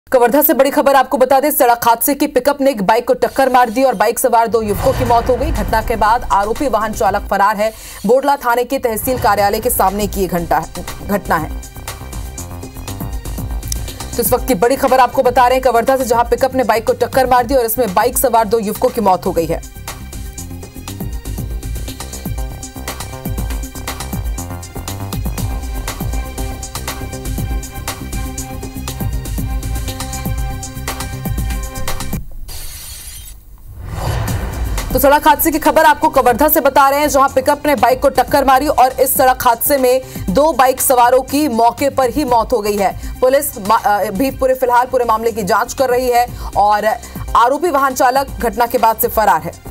कवर्धा से बड़ी खबर आपको बता दें, सड़क हादसे की पिकअप ने एक बाइक को टक्कर मार दी और बाइक सवार 2 युवकों की मौत हो गई। घटना के बाद आरोपी वाहन चालक फरार है। बोडला थाने के तहसील कार्यालय के सामने की घटना है। तो इस वक्त की बड़ी खबर आपको बता रहे हैं कवर्धा से, जहां पिकअप ने बाइक को टक्कर मार दी और इसमें बाइक सवार 2 युवकों की मौत हो गई है। तो सड़क हादसे की खबर आपको कवर्धा से बता रहे हैं, जहां पिकअप ने बाइक को टक्कर मारी और इस सड़क हादसे में 2 बाइक सवारों की मौके पर ही मौत हो गई है। पुलिस भी फिलहाल पूरे मामले की जांच कर रही है और आरोपी वाहन चालक घटना के बाद से फरार है।